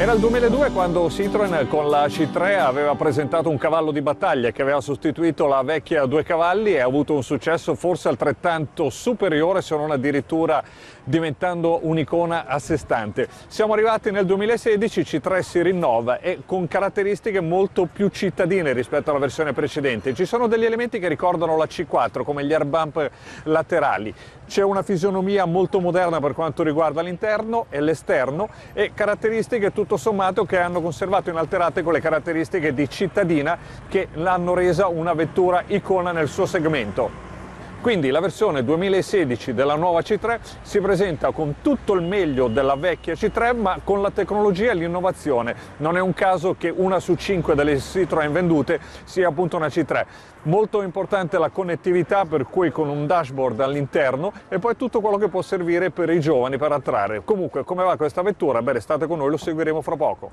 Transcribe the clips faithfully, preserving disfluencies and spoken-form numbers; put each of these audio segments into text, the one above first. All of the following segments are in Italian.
Era il duemiladue quando Citroën con la C tre aveva presentato un cavallo di battaglia che aveva sostituito la vecchia due cavalli e ha avuto un successo forse altrettanto superiore, se non addirittura diventando un'icona a sé stante. Siamo arrivati nel duemilasedici, C tre si rinnova e con caratteristiche molto più cittadine rispetto alla versione precedente. Ci sono degli elementi che ricordano la C quattro, come gli air bump laterali. C'è una fisionomia molto moderna per quanto riguarda l'interno e l'esterno e caratteristiche tutto sommato che hanno conservato inalterate quelle caratteristiche di cittadina che l'hanno resa una vettura icona nel suo segmento. Quindi la versione duemilasedici della nuova C tre si presenta con tutto il meglio della vecchia C tre, ma con la tecnologia e l'innovazione. Non è un caso che una su cinque delle Citroën vendute sia appunto una C tre. Molto importante la connettività, per cui con un dashboard all'interno e poi tutto quello che può servire per i giovani per attrarre. Comunque, come va questa vettura? Beh, restate con noi, lo seguiremo fra poco.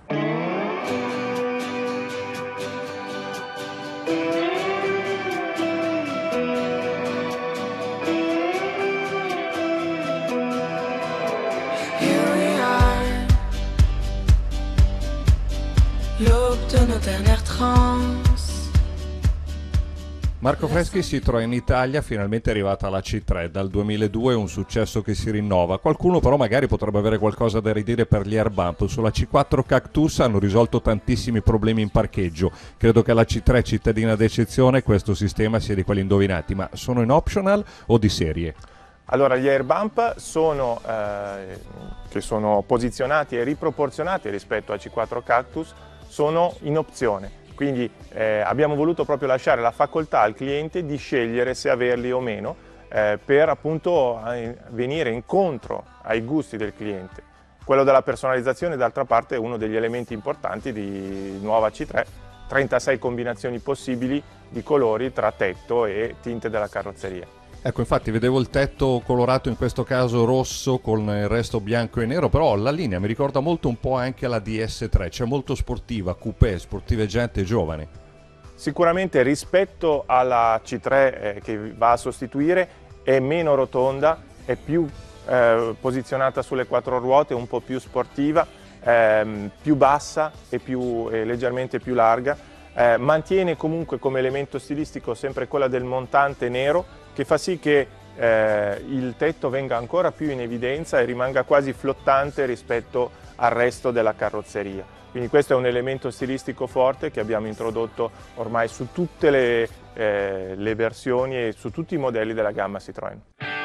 Marco Freschi, Citroën Italia, finalmente è arrivata la C tre, dal duemiladue un successo che si rinnova. Qualcuno però magari potrebbe avere qualcosa da ridire per gli air bump. Sulla C quattro Cactus hanno risolto tantissimi problemi in parcheggio. Credo che la C tre cittadina d'eccezione questo sistema sia di quelli indovinati, ma sono in optional o di serie? Allora, gli air bump sono, eh, che sono posizionati e riproporzionati rispetto a C quattro Cactus, sono in opzione. Quindi eh, abbiamo voluto proprio lasciare la facoltà al cliente di scegliere se averli o meno eh, per appunto venire incontro ai gusti del cliente. Quello della personalizzazione d'altra parte è uno degli elementi importanti di nuova C tre, trentasei combinazioni possibili di colori tra tetto e tinte della carrozzeria. Ecco, infatti vedevo il tetto colorato, in questo caso rosso, con il resto bianco e nero, però la linea mi ricorda molto un po' anche la D S tre, cioè molto sportiva, coupé, sportiveggiante e giovane. Sicuramente rispetto alla C tre eh, che va a sostituire è meno rotonda, è più eh, posizionata sulle quattro ruote, un po' più sportiva, ehm, più bassa e più, eh, leggermente più larga. Eh, mantiene comunque come elemento stilistico sempre quella del montante nero, che fa sì che eh, il tetto venga ancora più in evidenza e rimanga quasi flottante rispetto al resto della carrozzeria. Quindi questo è un elemento stilistico forte che abbiamo introdotto ormai su tutte le, eh, le versioni e su tutti i modelli della gamma Citroën.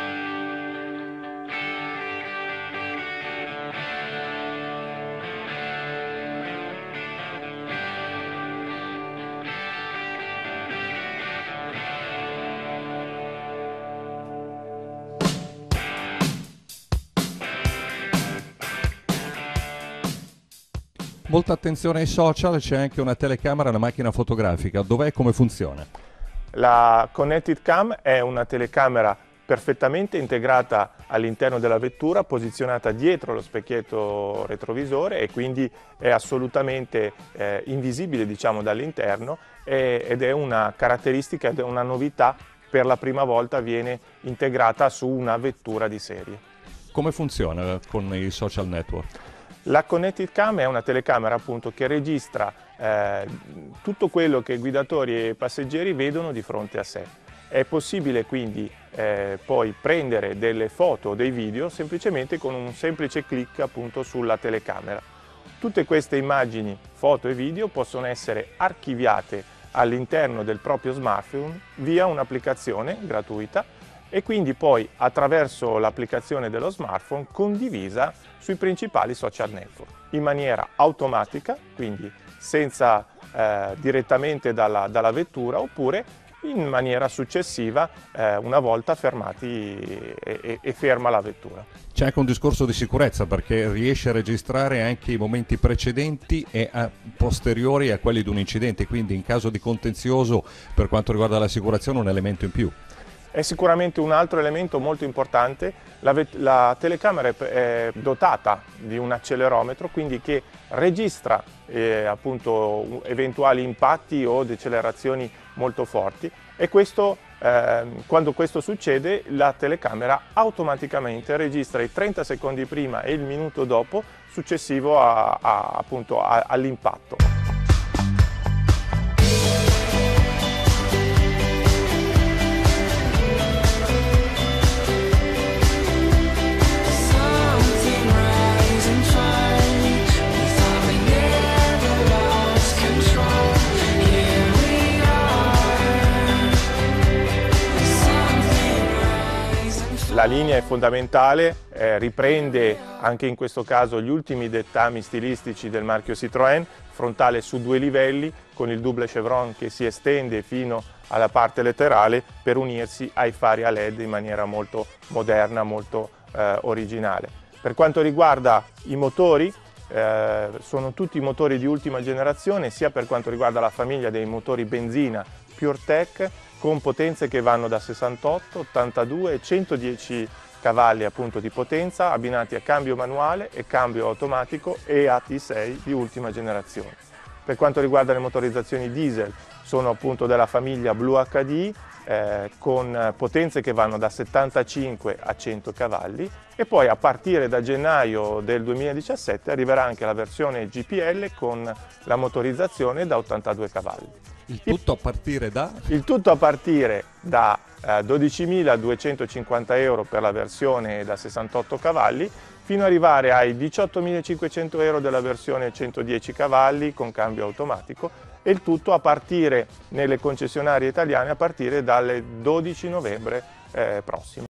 Molta attenzione ai social, c'è anche una telecamera e una macchina fotografica. Dov'è e come funziona? La Connected Cam è una telecamera perfettamente integrata all'interno della vettura, posizionata dietro lo specchietto retrovisore e quindi è assolutamente eh, invisibile, diciamo, dall'interno ed è una caratteristica ed è una novità, per la prima volta viene integrata su una vettura di serie. Come funziona con i social network? La Connected Cam è una telecamera appunto che registra eh, tutto quello che guidatori e passeggeri vedono di fronte a sé. È possibile quindi eh, poi prendere delle foto o dei video semplicemente con un semplice clic appunto sulla telecamera. Tutte queste immagini, foto e video possono essere archiviate all'interno del proprio smartphone via un'applicazione gratuita e quindi poi attraverso l'applicazione dello smartphone condivisa sui principali social network in maniera automatica, quindi senza eh, direttamente dalla, dalla vettura, oppure in maniera successiva eh, una volta fermati e, e, e ferma la vettura. C'è anche un discorso di sicurezza perché riesce a registrare anche i momenti precedenti e a posteriori a quelli di un incidente, quindi in caso di contenzioso per quanto riguarda l'assicurazione un elemento in più. È sicuramente un altro elemento molto importante. La, la telecamera è, è dotata di un accelerometro, quindi che registra eh, appunto eventuali impatti o decelerazioni molto forti, e questo, eh, quando questo succede, la telecamera automaticamente registra i trenta secondi prima e il minuto dopo successivo a, a, appunto all'impatto. La linea è fondamentale, eh, riprende anche in questo caso gli ultimi dettami stilistici del marchio Citroën, frontale su due livelli con il double chevron che si estende fino alla parte laterale per unirsi ai fari a led in maniera molto moderna, molto eh, originale. Per quanto riguarda i motori, eh, sono tutti motori di ultima generazione, sia per quanto riguarda la famiglia dei motori benzina PureTech, con potenze che vanno da sessantotto, ottantadue e centodieci cavalli appunto di potenza, abbinati a cambio manuale e cambio automatico e A T sei di ultima generazione. Per quanto riguarda le motorizzazioni diesel, sono appunto della famiglia Blue H D, eh, con potenze che vanno da settantacinque a cento cavalli, e poi a partire da gennaio del duemiladiciassette arriverà anche la versione G P L con la motorizzazione da ottantadue cavalli. Il tutto a partire da? Il tutto a partire da eh, dodicimiladuecentocinquanta euro per la versione da sessantotto cavalli, fino ad arrivare ai diciottomilacinquecento euro della versione centodieci cavalli con cambio automatico, e il tutto a partire nelle concessionarie italiane a partire dal dodici novembre eh, prossimo.